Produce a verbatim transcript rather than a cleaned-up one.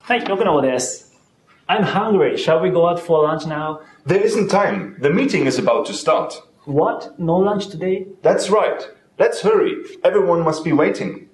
はい、ろくのごです。I'm hungry. Shall we go out for lunch now? There isn't time. The meeting is about to start. What? No lunch today? That's right. Let's hurry. Everyone must be waiting.